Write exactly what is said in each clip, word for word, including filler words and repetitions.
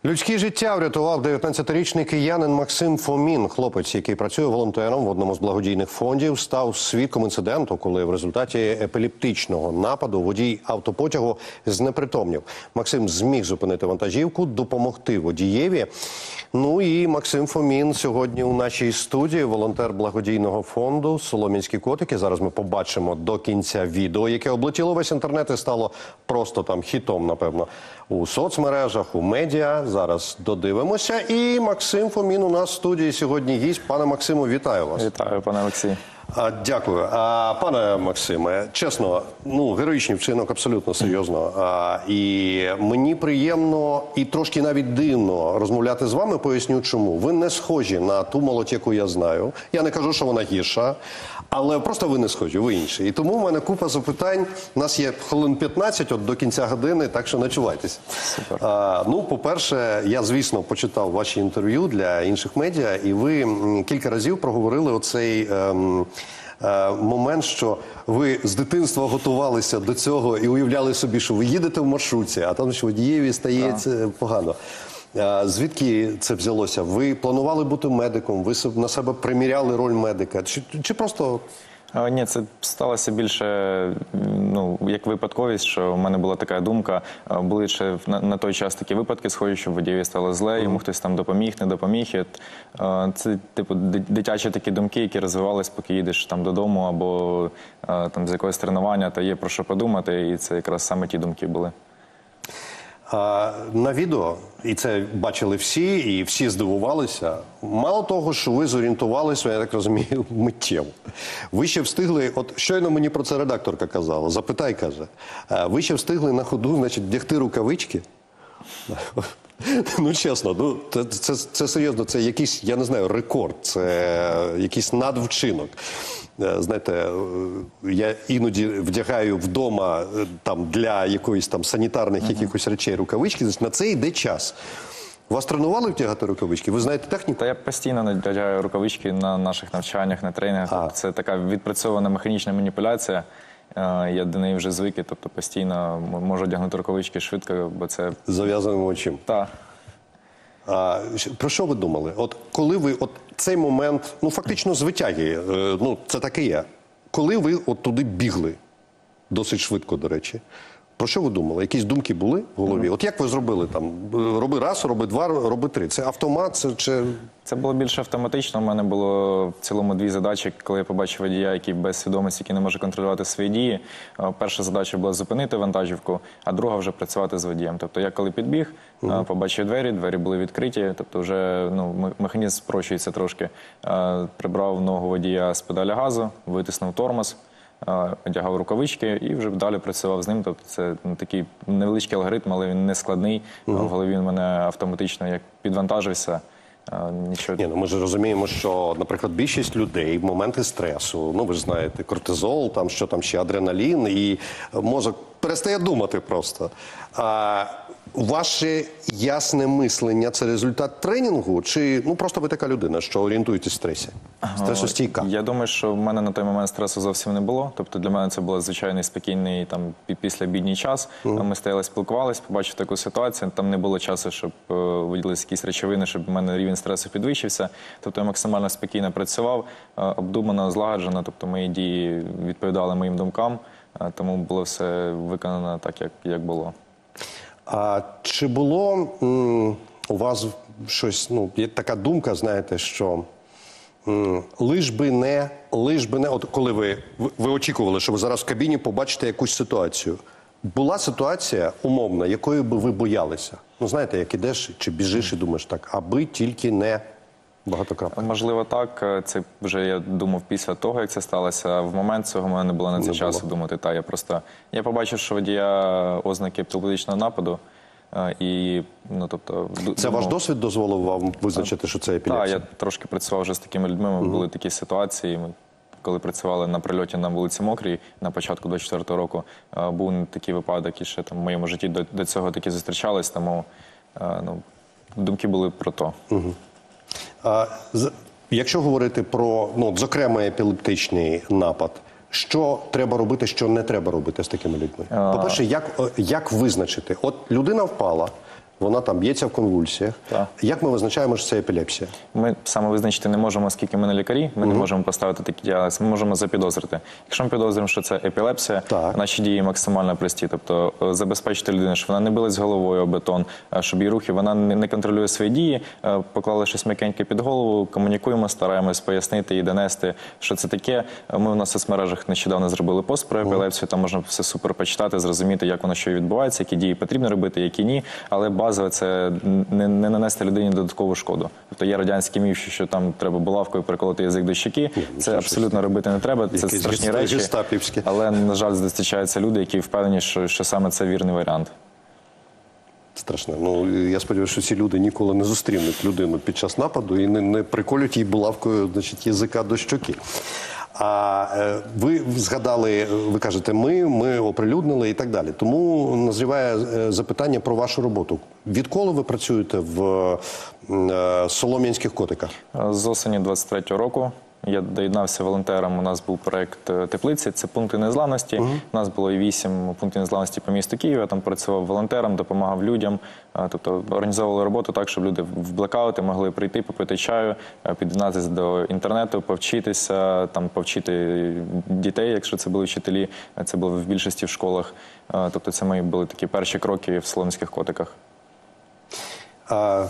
Людське життя врятував дев'ятнадцятирічний киянин Максим Фомін. Хлопець, який працює волонтером в одному з благодійних фондів, став свідком інциденту, коли в результаті епілептичного нападу водій автопотягу знепритомнів. Максим зміг зупинити вантажівку, допомогти водієві. Ну і Максим Фомін сьогодні у нашій студії, волонтер благодійного фонду «Солом'янські котики». Зараз ми побачимо до кінця відео, яке облетіло весь інтернет і стало просто там хітом, напевно, у соцмережах, у медіа. Зараз додивимося. І Максим Фомін у нас в студії сьогодні гість. Пане Максиму, вітаю вас. Вітаю, пане Олексій. А, дякую. А, пане Максиме, чесно, ну, героїчний вчинок, абсолютно серйозно. А, і мені приємно і трошки навіть дивно розмовляти з вами, поясню чому. Ви не схожі на ту молодь, яку я знаю. Я не кажу, що вона гірша, але просто ви не схожі, ви інші. І тому в мене купа запитань. У нас є хвилин п'ятнадцять от до кінця години, так що начувайтесь. Супер. А, ну, по-перше, я, звісно, почитав ваші інтерв'ю для інших медіа, і ви м, кілька разів проговорили оцей ем, е, момент, що ви з дитинства готувалися до цього і уявляли собі, що ви їдете в маршрутці, а там що водієві стається погано. А звідки це взялося? Ви планували бути медиком? Ви на себе приміряли роль медика? Чи, чи просто... А, ні, це сталося більше, ну, як випадковість, що в мене була така думка. Були ще на, на той час такі випадки схожі, що водієві стало зле, йому хтось там допоміг, не допоміг. І, а, це, типу, дитячі такі думки, які розвивались, поки їдеш там додому або а, там з якогось тренування, то є про що подумати, і це якраз саме ті думки були. А, на відео, і це бачили всі, і всі здивувалися, мало того, що ви зорієнтувалися, я так розумію, миттєво. Ви ще встигли, от щойно мені про це редакторка казала, запитай, каже, ви ще встигли на ходу, значить, вдягти рукавички? Ну, чесно, ну, це, це, це серйозно, це якийсь, я не знаю, рекорд, це якийсь надвчинок. Знаєте, я іноді вдягаю вдома там, для якоїсь там санітарних uh-huh. якихось речей рукавички, на це йде час. Вас тренували вдягати рукавички? Ви знаєте техніку? Та я постійно надягаю рукавички на наших навчаннях, на тренінгах. А. Це така відпрацьована механічна маніпуляція. Я до неї вже звик, тобто постійно можу одягнути рукавички швидко, бо це... Зав'язаним очим. Так. А, про що ви думали? От коли ви, от цей момент, ну фактично з витяги, ну це так і є. Коли ви от туди бігли, досить швидко, до речі, про що ви думали? Якісь думки були в голові? Mm-hmm. От як ви зробили там? Роби раз, роби два, роби три. Це автомат, це чи... Це було більше автоматично. У мене було в цілому дві задачі, коли я побачив водія, який без свідомості, який не може контролювати свої дії. Перша задача була зупинити вантажівку, а друга вже працювати з водієм. Тобто я коли підбіг, mm-hmm. побачив двері, двері були відкриті, тобто вже ну, механізм спрощується трошки. Прибрав ногу водія з педаля газу, витиснув тормоз, одягав рукавички і вже далі працював з ним. Тобто це ну, такий невеличкий алгоритм, але він не складний. Mm-hmm. В голові він мене автоматично як підвантажився. Нічого. Ні, ну ми ж розуміємо, що, наприклад, більшість людей в моменти стресу, ну ви ж знаєте, кортизол, там що там ще, адреналін, і мозок перестає думати просто. А ваше ясне мислення – це результат тренінгу? Чи ну просто ви така людина, що орієнтуєтесь в стресі? Стресостійка? Я думаю, що в мене на той момент стресу зовсім не було. Тобто для мене це був звичайний спокійний там післяобідній час. Mm. Ми стояли, спілкувалися, побачив таку ситуацію. Там не було часу, щоб е, виділилися якісь речовини, щоб в мене рівень стресу підвищився. Тобто я максимально спокійно працював, е, обдумано, злагоджено. Тобто мої дії відповідали моїм думкам. Е, тому було все виконано так, як, як було. А чи було м, у вас щось, ну, є така думка, знаєте, що м, лиш би не, лиш би не, от коли ви, ви, ви очікували, що ви зараз в кабіні побачите якусь ситуацію. Була ситуація умовна, якої би ви боялися? Ну, знаєте, як ідеш чи біжиш і думаєш так, аби тільки не багатокрапка. Можливо, так. Це вже я думав після того, як це сталося. В момент цього в мене не було на це не часу було. думати. Та, я просто я побачив, що водія ознаки епілептичного нападу. І, ну, тобто, це думав... ваш досвід дозволив вам визначити, що це епілепсія? Так, я трошки працював вже з такими людьми. Ми mm-hmm. були такі ситуації. Ми, коли працювали на прильоті на вулиці Мокрій на початку двадцять четвертого року, був такий випадок, і ще там в моєму житті до, до цього таки зустрічались, тому ну, думки були про то. Mm-hmm. А, з, якщо говорити про, ну, зокрема, епілептичний напад, що треба робити, що не треба робити з такими людьми? По-перше, як, як визначити? От людина впала, вона там б'ється в конвульсіях. Так. Як ми визначаємо, що це епілепсія? Ми саме визначити не можемо, оскільки ми не лікарі, ми не можемо поставити такі діагнози, ми можемо запідозрити. Якщо ми підозрюємо, що це епілепсія, Так. наші дії максимально прості. Тобто е, забезпечити людину, щоб вона не билась головою об бетон, е, щоб її рухи, вона не, не контролює свої дії, е, поклали щось м'якеньке під голову, комунікуємо, стараємось пояснити і донести, що це таке. Е, Ми в соцмережах нещодавно зробили пост про епілепсію, там можна все супер почитати, зрозуміти, як воно що відбувається, які дії потрібно робити, які ні. Але базове це не, не нанести людині додаткову шкоду. Тобто є радянський міф, що там треба булавкою приколоти язик до щеки. Це абсолютно робити не треба. Це Якесь страшні гест- речі. гестапівське. Але, на жаль, зустрічаються люди, які впевнені, що, що саме це вірний варіант. Страшне. Ну, я сподіваюся, що ці люди ніколи не зустрінуть людину під час нападу і не, не приколють їй булавкою, значить, язика до щоки. А е, ви згадали, ви кажете, ми, ми оприлюднили і так далі. Тому назріває е, запитання про вашу роботу. Відколи ви працюєте в е, Солом'янських котиках? З осені двадцять третього року я доєднався волонтером. У нас був проєкт е, «Теплиці», це пункти незламності. У нас було і вісім пунктів незламності по місту Києва. Я там працював волонтером, допомагав людям. Е, Тобто організовували роботу так, щоб люди в блекаути могли прийти, попити чаю, е, під'єднатися до інтернету, повчитися, там повчити дітей, якщо це були вчителі. Е, Це було в більшості в школах. Е, Тобто це мої були такі перші кроки в Солом'янських котиках. А,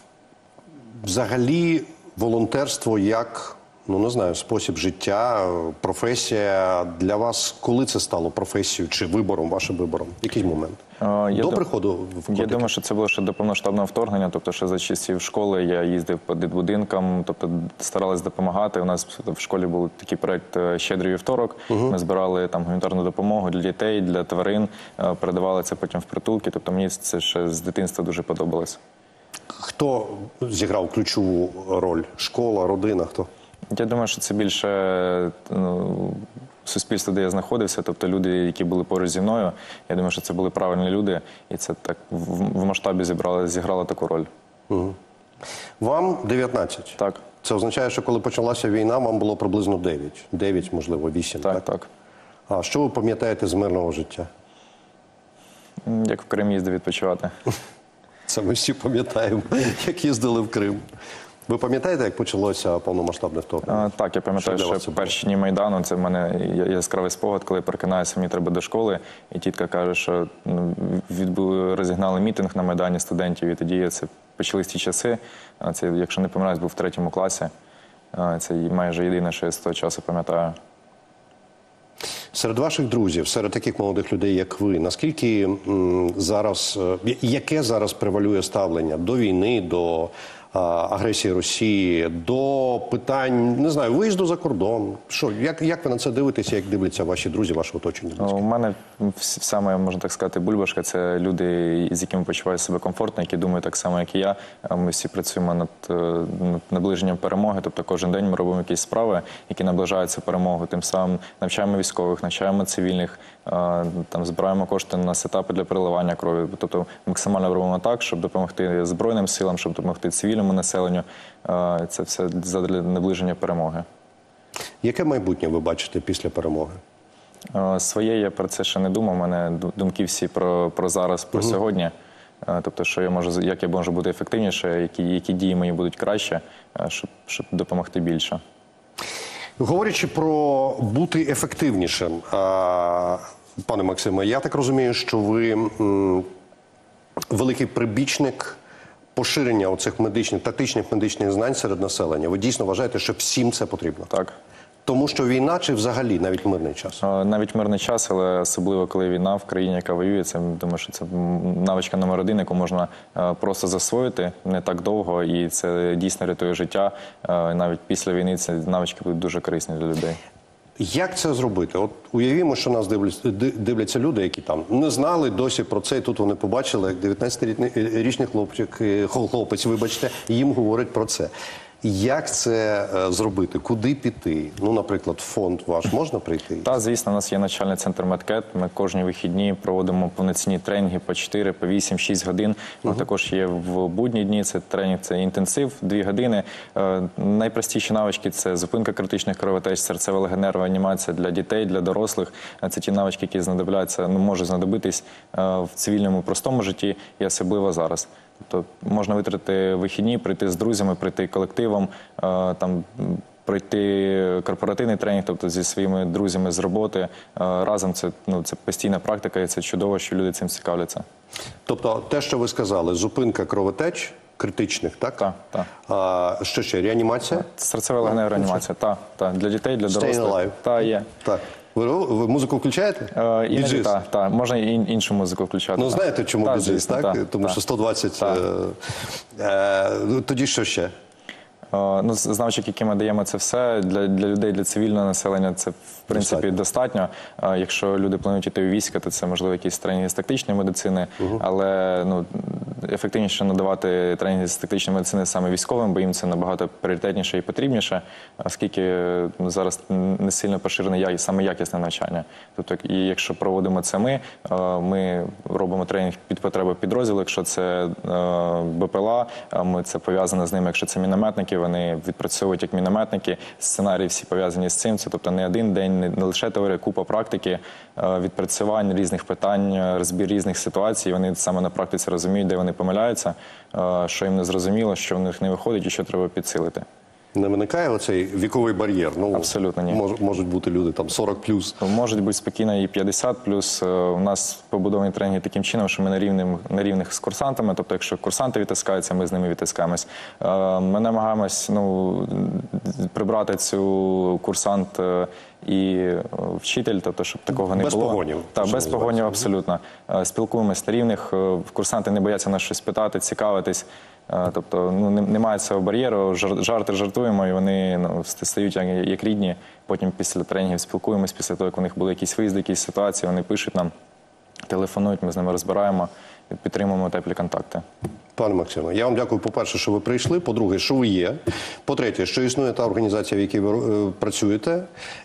взагалі, волонтерство як, ну не знаю, спосіб життя, професія для вас, коли це стало професією чи вибором, вашим вибором? Який момент? Е, я До дум- приходу в котики? Я думаю, що це було ще до повноштабного вторгнення, тобто ще за часів школи я їздив по дитбудинкам, тобто старались допомагати. У нас в школі був такий проект е, «Щедрий вівторок». Ми збирали там гуманітарну допомогу для дітей, для тварин, е, передавали це потім в притулки. Тобто мені це ще з дитинства дуже подобалось. Хто зіграв ключову роль? Школа, родина, хто? Я думаю, що це більше ну, суспільство, де я знаходився, тобто люди, які були поруч зі мною. Я думаю, що це були правильні люди, і це так в, в масштабі зібрали, зіграло таку роль. Вам дев'ятнадцять. Так, Це означає, що коли почалася війна, вам було приблизно дев'ять. дев'ять, можливо, вісім. так, так. А що ви пам'ятаєте з мирного життя? М, Як в Крим їздив відпочивати. Це ми всі пам'ятаємо, як їздили в Крим. Ви пам'ятаєте, як почалося повномасштабне вторгнення? А, так, я пам'ятаю, Що для вас що це було? перші дні Майдану, це в мене я- яскравий спогад, коли я прокинаюся, мені треба до школи, і тітка каже, що ну, відбули, розігнали мітинг на Майдані студентів, і тоді це почались ті часи. А Це, якщо не помиляюсь, був в третьому класі. А, Це майже єдине, що я з того часу пам'ятаю. Серед ваших друзів, серед таких молодих людей, як ви, наскільки м, зараз, е, яке зараз превалює ставлення до війни, до а, агресії Росії, до питань, не знаю, виїзду за кордон? Що, як, як ви на це дивитеся, як дивляться ваші друзі, ваше оточення? У мене вс- вся моя, можна так сказати, бульбашка – це люди, з якими почуваю себе комфортно, які думають так само, як і я. А Ми всі працюємо над, е, над наближенням перемоги, тобто кожен день ми робимо якісь справи, які наближаються перемогу. Тим самим навчаємо військових, навчаємо цивільних, е, там збираємо кошти на сетапи для переливання крові. Тобто максимально робимо так, щоб допомогти Збройним силам, щоб допомогти цивільному населенню. Е, Це все задля наближення перемоги. Яке майбутнє ви бачите після перемоги? Е, Своє я про це ще не думав. У мене ду- думки всі про, про зараз, про сьогодні. Е, Тобто, що я можу, як я можу бути ефективніше, які, які дії мої будуть краще, е, щоб, щоб допомогти більше. Говорячи про бути ефективнішим, а, пане Максиме, я так розумію, що ви м, великий прибічник поширення оцих медичних, тактичних медичних знань серед населення. Ви дійсно вважаєте, що всім це потрібно? Так. Тому що війна чи взагалі навіть мирний час? Е, Навіть мирний час, але особливо коли війна в країні, яка воює, це думаю, що це м, навичка номер один, яку можна е, просто засвоїти не так довго, і це дійсно рятує життя. Е, Навіть після війни ці навички будуть дуже корисні для людей. Як це зробити? От уявімо, що нас дивляться, дивляться люди, які там не знали досі про це, і тут вони побачили, як дев'ятнадцятирічний хлопчик, хлопець, вибачте, їм говорить про це. Як це е, зробити? Куди піти? Ну, наприклад, в фонд ваш можна прийти? Та, звісно, у нас є навчальний центр Медкет. Ми кожні вихідні проводимо повноцінні тренінги по чотири, по вісім, шість годин. Ми також є в будні дні. Це тренінг, це інтенсив, дві години. Е, найпростіші навички – це зупинка критичних кровотеч, серцево-легенева анімація для дітей, для дорослих. Е, Це ті навички, які знадобляться, ну, можуть знадобитись е, в цивільному простому житті і особливо зараз. Тобто можна витратити вихідні, прийти з друзями, прийти колективом, е, там пройти корпоративний тренінг, тобто зі своїми друзями з роботи. Е, Разом це, ну, це постійна практика, і це чудово, що люди цим цікавляться. Тобто, те, що ви сказали, зупинка кровотеч критичних, так? Так, так. А, що ще? Реанімація? Серцево-легенева реанімація, так, так. Для дітей, для Staying дорослих. alive. Так, є. Так. Ви, ви музику включаєте? Е, Іноді Біджіс? так, так. Можна і ін- іншу музику включати. Ну, так. знаєте, чому Так, біджіс, звісно, так? так, Тому так. що сто двадцять... Так. Е, е, ну, тоді що ще? Е, Ну, з навичок, які ми даємо, це все для, для людей, для цивільного населення, це в принципі достатньо. Е, Якщо люди планують йти у війська, то це можливо якісь тренінги з тактичної медицини, але ну, ефективніше надавати тренінги з тактичної медицини саме військовим, бо їм це набагато пріоритетніше і потрібніше, оскільки ну, зараз не сильно поширене я- саме якісне навчання. Тобто, і якщо проводимо це ми, е, ми робимо тренінг під потреби підрозділу, якщо це е, БПЛА, е, ми це пов'язано з ними, якщо це мінометники, вони відпрацьовують як мінометники, сценарії всі пов'язані з цим, це тобто не один день, не не лише теорія, купа практики, е, відпрацювань різних питань, е, розбір різних ситуацій, вони саме на практиці розуміють, де вони помиляються, е, що їм не зрозуміло, що в них не виходить і що треба підсилити. Не виникає оцей віковий бар'єр? Ну, Абсолютно ні. Мож, можуть бути люди там сорок плюс. Можуть бути спокійно і п'ятдесят плюс. Е, У нас побудовані тренінги таким чином, що ми на рівних, на рівних з курсантами. Тобто, якщо курсанти відтискаються, ми з ними відтискаємось. Е, Ми намагаємось ну, прибрати цю курсант е, і е, вчитель, тобто, щоб такого не Без було. погонів, Так, що без називається. погонів абсолютно. Е, Спілкуємось на рівних. е, Курсанти не бояться нас щось питати, цікавитись. Е, Тобто ну, не- немає цього бар'єру, жар- жарти жартуємо, і вони ну, стають як, як рідні. Потім після тренінгів спілкуємось, після того, як у них були якісь виїзди, якісь ситуації, вони пишуть нам, телефонують, ми з ними розбираємо і підтримуємо теплі контакти. Пане Максиме, я вам дякую, по-перше, що ви прийшли, по-друге, що ви є, по-третє, що існує та організація, в якій ви е, працюєте,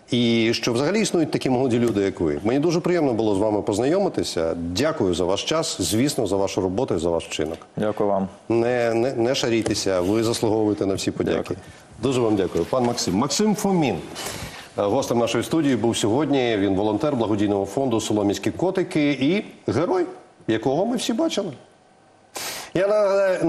і що взагалі існують такі молоді люди, як ви. Мені дуже приємно було з вами познайомитися. Дякую за ваш час, звісно, за вашу роботу і за ваш вчинок. Дякую вам. Не, не, не шарітеся, ви заслуговуєте на всі подяки. Дякую. Дуже вам дякую. Пан Максим. Максим Фомін. е, Гостем нашої студії був сьогодні. Він волонтер благодійного фонду «Солом'янські котики» і герой, якого ми всі бачили. Я нагадаю,